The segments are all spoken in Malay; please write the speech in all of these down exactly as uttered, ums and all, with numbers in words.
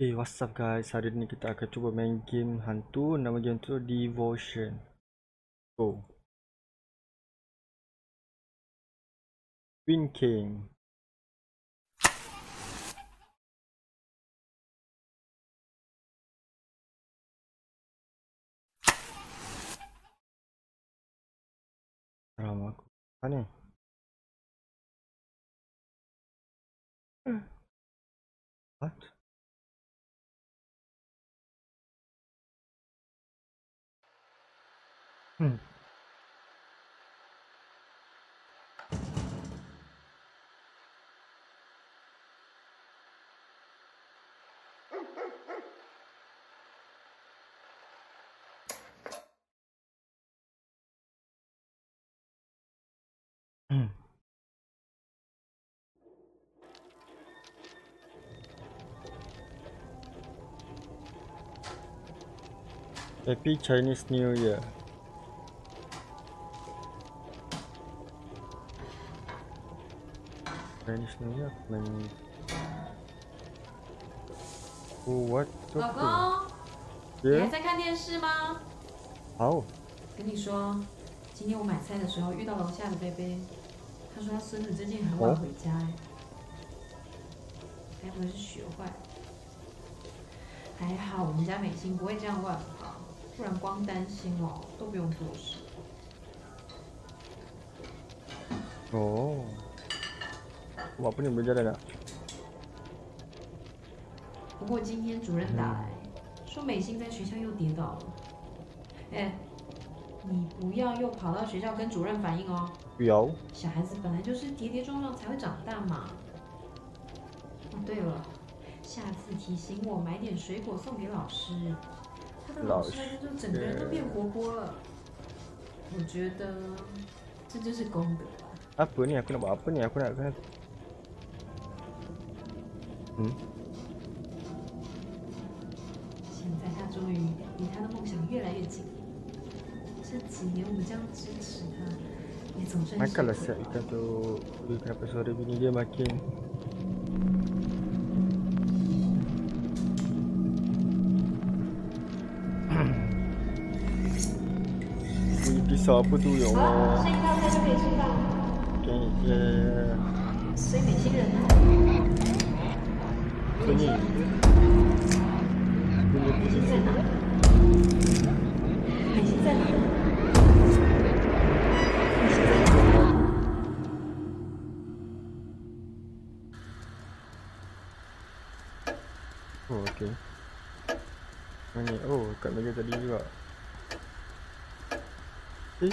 Hey, what's up guys? Hari ni kita akan cuba main game hantu. Nama game tu Devotion. Go. Queen King. Ram aku. Mana? What? Hmm. Hmm. Happy Chinese New Year. Chinese New Year aku main. Oh, what? 老公，你还在看电视吗？ 好。 跟你说，今天我买菜的时候遇到楼下的贝贝，他说他孙子最近很晚回家，哎，该不会是学坏？还好我们家美心不会这样乱跑，不然光担心哦都不用做事。 Oh. Buat apa ni berjalan tak? 不过今天主任打来，说美心在学校又跌倒了。哎，你不要又跑到学校跟主任反映哦。 不要。 小孩子本来就是跌跌撞撞才会长大嘛。哦，对了，下次提醒我买点水果送给老师。他的老师那天就整个人都变活泼了。我觉得这就是功德吧。 Apa ni? Aku nak buat apa ni? Aku nak kena. Hmm. 现在他终于离他的梦想越来越近了。这几年我们这样支持他，也总算是。 Makanlah siap ikan tu. Ui, kenapa suara bini dia makin. Ui, pisau apa tu? Ya Allah. 好，剩一道菜就可以吃饭了。 Okay, ya, ya, ya. 所以美心人呢？ Bunyi. Bunyi 美心在哪？美心在哪？美心在哪？ Oh, okey. Mana? Oh, kat meja tadi juga. Eh?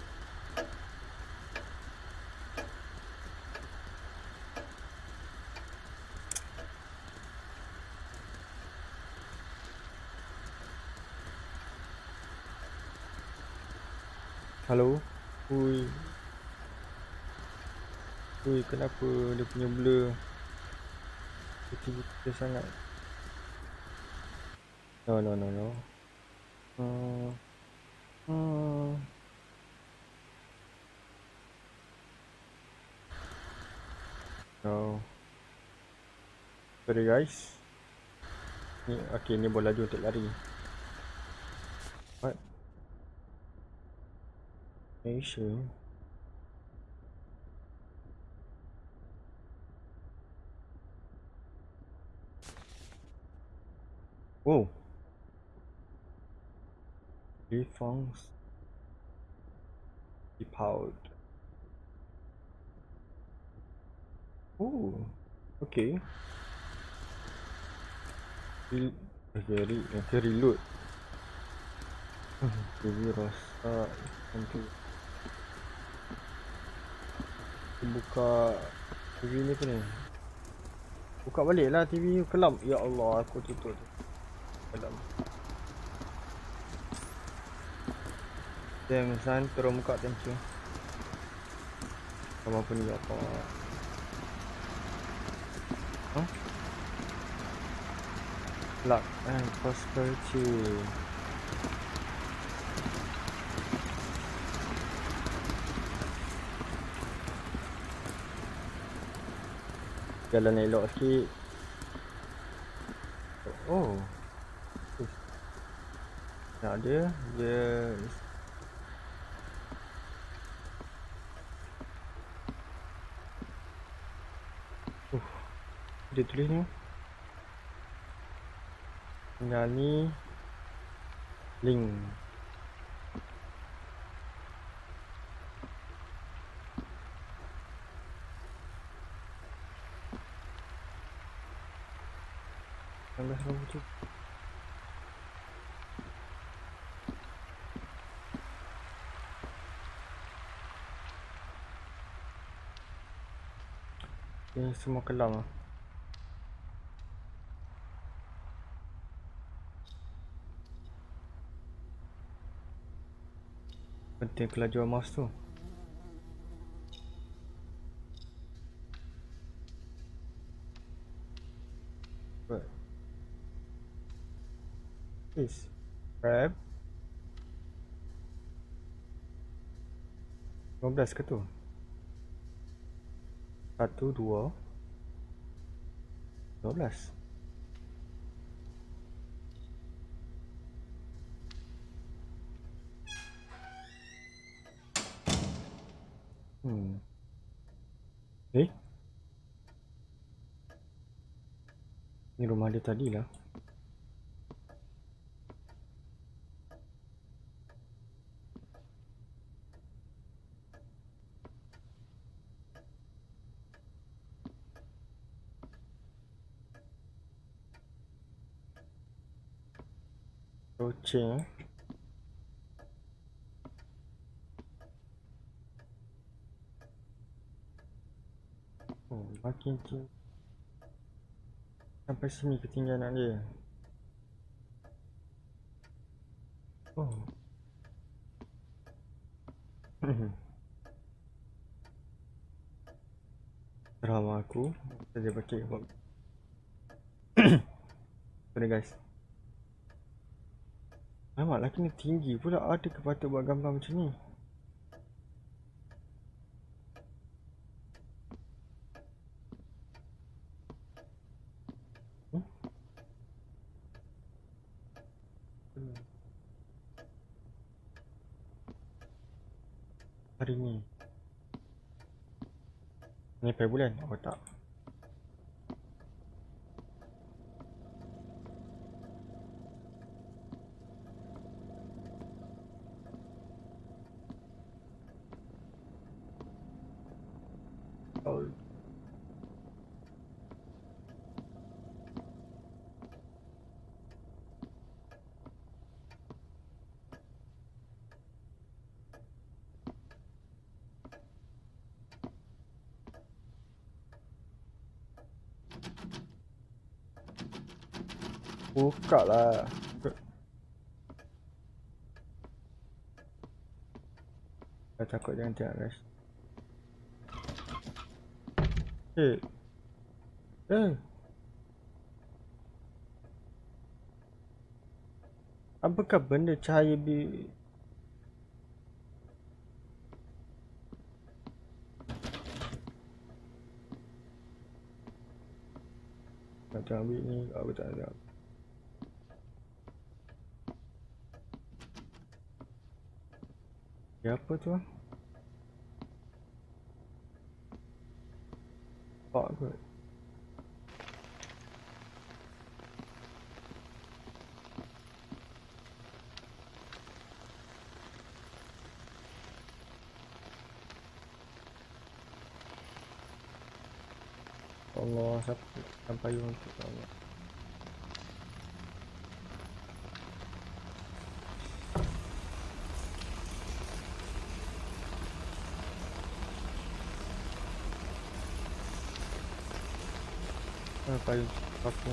Halo? Ui. Ui, kenapa dia punya blur kecil-kecil sangat? No, no, no, no. Hmm. Hmm. No. Sorry guys. Ni, okay, ni boleh laju untuk lari. What? Mei Shin. Oh. Gong Li Fang. Depowered. Oh. Okay. Re okay, re nanti reload. Jadi rosak nanti. Buka T V ni apa ni? Buka balik lah T V kelam. Ya Allah, aku tutup tu. Kelam. Damn son, terus buka thank you. Sama apa ni apa? Huh? Luck and prosperity. Jalan elok sikit. Oh. Nak dia, dia uh, dia tulis ni penyanyi link. Yang dah selalu tu. Ini semua kelam lah. Penting kelajuan mouse tu. Right. Please. Grab. lima belas ke tu? Satu, dua. Dua belas. Hmm. Eh? Ni rumah dia tadi lah. Loceng. Oh, makin tinggi. Sampai sini ketinggian dia. Oh. Drama aku saja pakai. Sorry guys. Alamak, laki ni tinggi pula. Ada ke patut buat gambar macam ni? Hmm? Hari ni. Ni per bulan? Oh tak. Oh. Buka lah. Saya takut jangan tengok guys. Eh. Eh. Apakah benda cahaya bi... Nak tengok ambil ni. Aku tak ada. Ya apa tu? Pak kot. Allah, sampai untuk Allah. Sampai aku.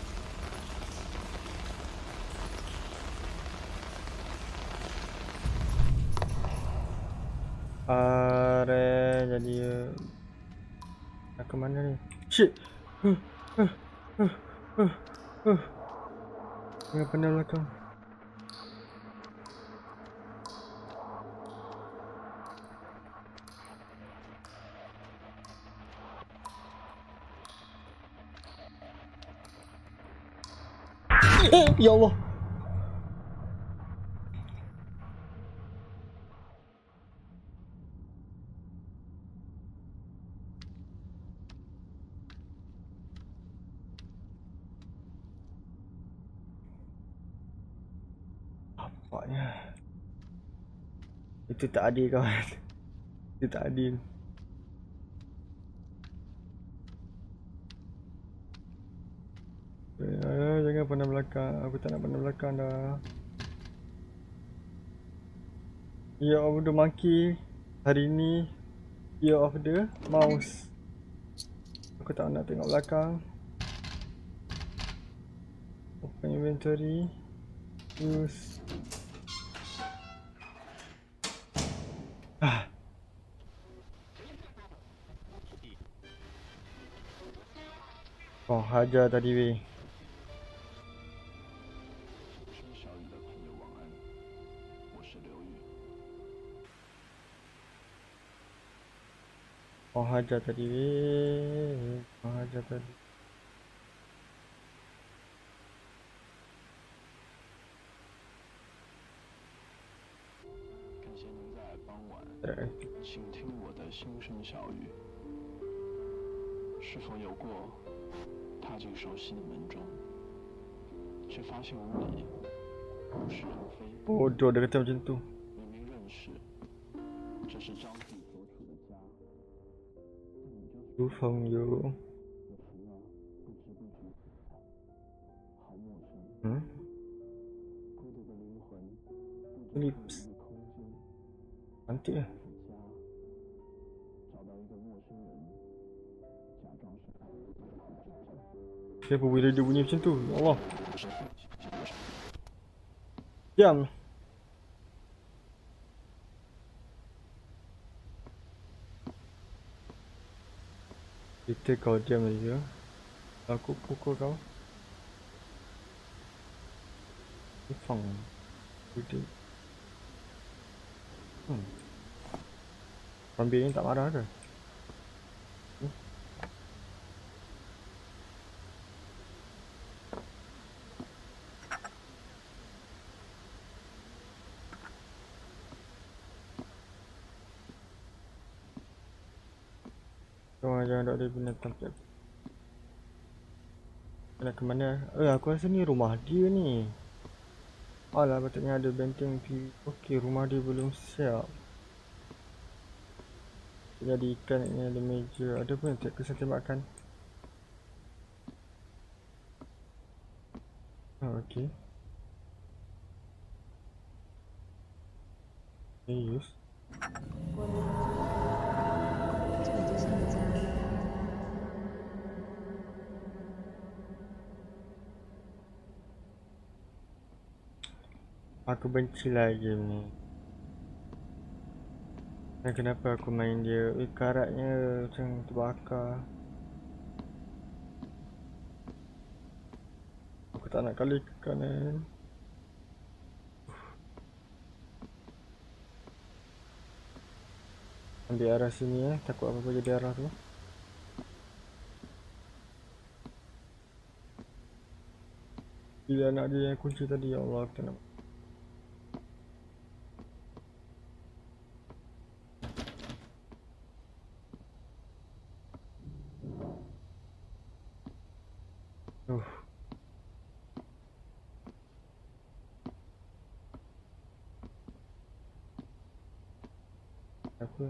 Are jadi nak ke mana ni? Shit. Huh. Huh. Huh. Huh. Huh. Yang pandai belakang. Ya Allah. Apanya? Itu tak adil kawan. Itu tak adil. Eh, jangan pandang belakang. Aku tak nak pandang belakang dah. Year of the monkey. Hari ni Year of the mouse. Aku tak nak tengok belakang. Open inventory. Use. Ah. Oh, hajar tadi weh. Oh, hajar tadi weh. Oh, hajar tadi. Eh. 请听我的心声小语，是否有过踏进熟悉的门中，却发现屋里物是人非？ Bodoh dia kata macam tu. 明明认识，这是张自己所处的家，但你就是 Feng Yu. 我服了，不知不觉，好陌生。 Hmm? 孤独的灵魂，不知 Lips. 自己的空间。 Cantik lah. 找到一个陌生人，假装是爱人。 Kenapa boleh dia bunyi macam tu? Ya Allah. Diam. Kita kau diam aja. Aku pukul kau. Feng. Jadi. Hmm. Kambing ni tak marah ke? Hmm? Jangan jangan duduk di binatang tempat. Nak ke mana? Eh, aku rasa ni rumah dia ni. Alah, patutnya ada benteng P. Okey, rumah dia belum siap. Jadi ikan ni ada meja. Ada pun yang tak kesan tembakan. Oh, okey. Eh, use. 这里就是你家。 Aku benci lah game ni. Dan kenapa aku main dia? Eh, karatnya macam terbakar. Aku tak nak kali ke kanan. Ambil arah sini eh. Takut apa-apa jadi arah tu. Bila anak dia yang kunci tadi, ya Allah, aku tak nak. Uh. Apa?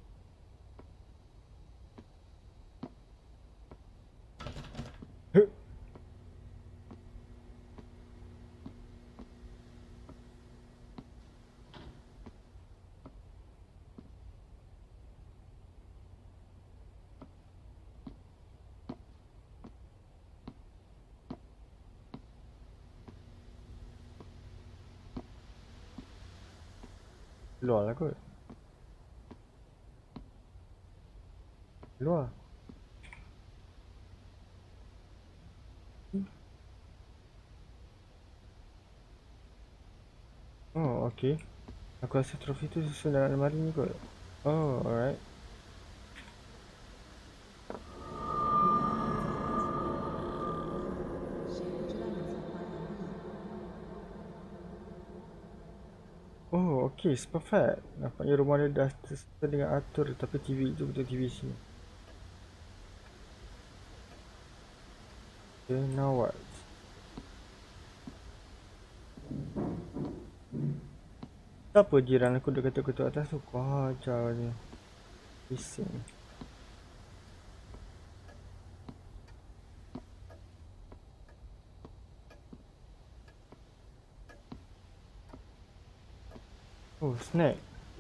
Huh. Luar lah kot. Luar. Hmm. Oh, okey. Aku rasa trofi tu susun dalam lemari ni kot. Oh, alright. Oh, okay, it's perfect. Nampaknya rumah dia dah tersetel dengan atur, tapi T V itu betul T V sini. Okay, now what? Siapa jiran aku dah ketuk-ketuk atas tu? Kau ajar je. Bising. Oh, snack.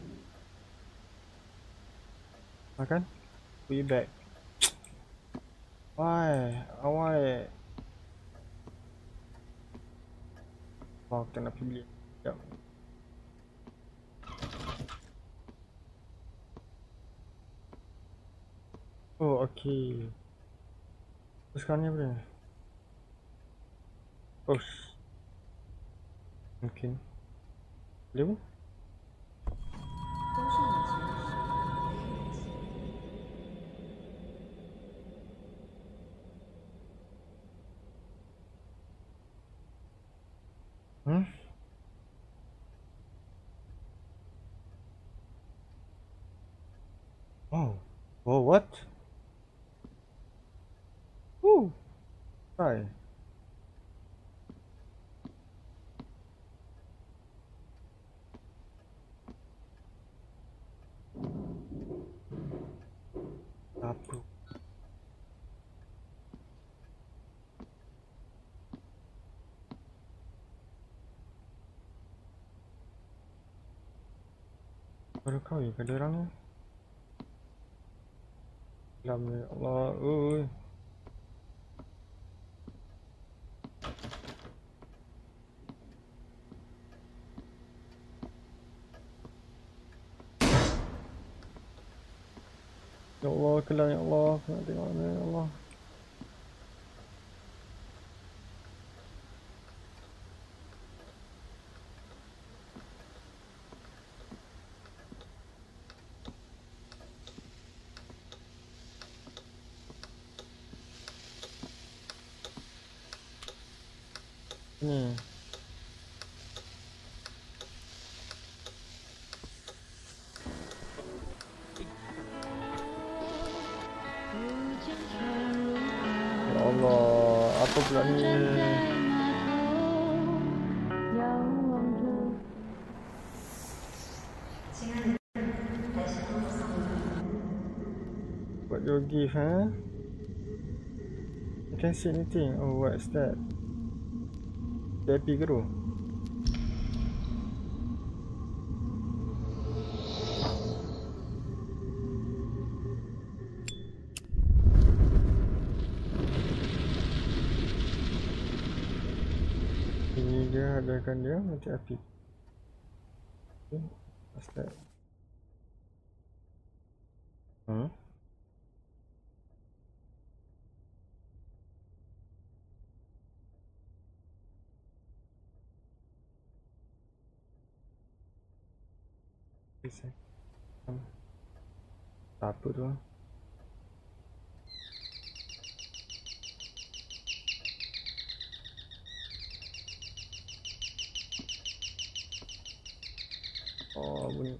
Makan? Put it back. Why? I want it. Oh, kita nak pergi beli. Sekejap. Oh, okay. Terus sekarang ni apa dia? Oh, mungkin. Boleh pun? 都是以前的事，没关系。 Hmm? Oh. Oh, what? Woo! Hi. Apa? Baru kahwin ke ada orang ni? Lama ya Allah. Ui. Ya Allah, kelam ya Allah. Aku nak tengok ni ya Allah. Ni. Ya Allah, apa pula ni? What your gift, huh? I can't see anything. Oh, what's that? Happy ke tu? Ini dia adakan dia mati api. Okay, what's that? Hmm? Bisa. Hmm. Apa tu? Oh, bunyi.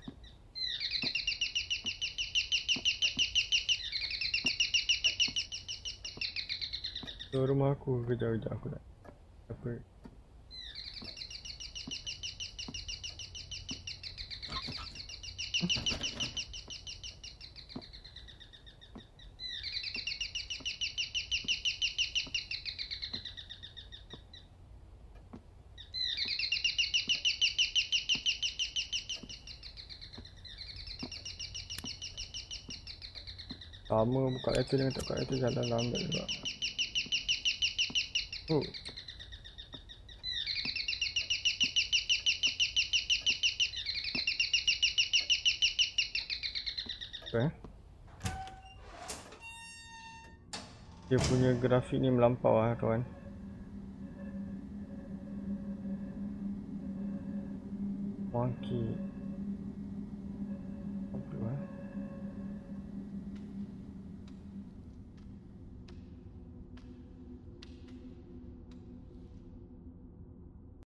So, rumah aku kejap-kejap aku nak. Apa? Sama buka letter dengan tak buka letter jalan lambat juga. Oh. Apa eh? Dia punya grafik ni melampau lah kawan. Monkey.